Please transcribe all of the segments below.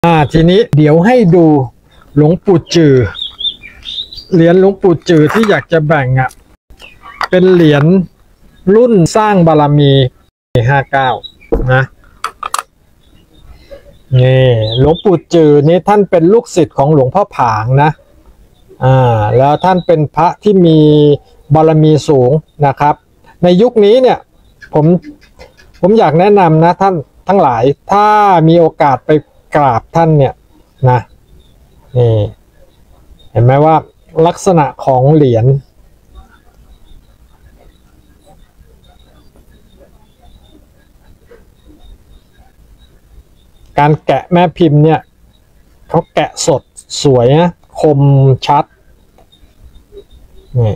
ทีนี้เดี๋ยวให้ดูหลวงปู่จือเหรียญหลวงปู่จือที่อยากจะแบ่งเป็นเหรียญรุ่นสร้างบารมี59นะนี่หลวงปู่จือนี้ท่านเป็นลูกศิษย์ของหลวงพ่อผางนะแล้วท่านเป็นพระที่มีบารมีสูงนะครับในยุคนี้เนี่ยผมอยากแนะนำนะท่านทั้งหลายถ้ามีโอกาสไปกราบท่านเนี่ยนะนี่เห็นไหมว่าลักษณะของเหรียญการแกะแม่พิมพ์เนี่ยเขาแกะสดสวยนะคมชัดนี่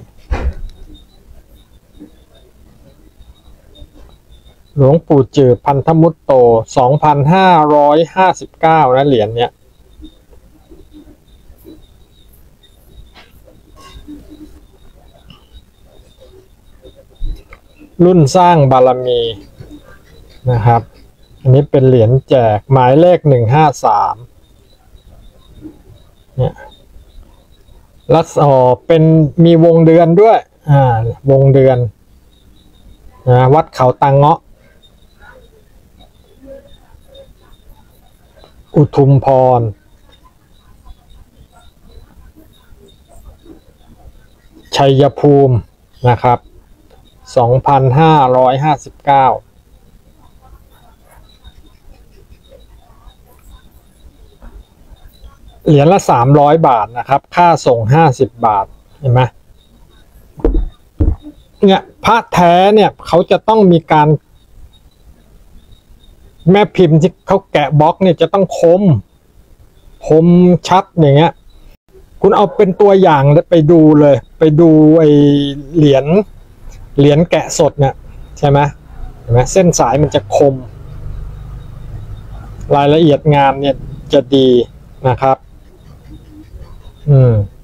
หลวงปู่จือพันธมุตโต 2559 นะเหรียญเนี้ยรุ่นสร้างบารมีนะครับอันนี้เป็นเหรียญแจกหมายเลข153เนี่ยลักษณะเป็นมีวงเดือนด้วยวงเดือนวัดเขาตังเงาะอุทุมพรชัยภูมินะครับ2559เหรียญละ300 บาทนะครับค่าส่ง50 บาทเห็นไหมเนี่ยพระแท้เนี่ยเขาจะต้องมีการแม่พิมพ์ที่เขาแกะบล็อกเนี่ยจะต้องคมชัดอย่างเงี้ยคุณเอาเป็นตัวอย่างไปดูเลยไปดูไอ้เหรียญแกะสดเนี่ยใช่ไหมเห็นไหมเส้นสายมันจะคมรายละเอียดงานเนี่ยจะดีนะครับ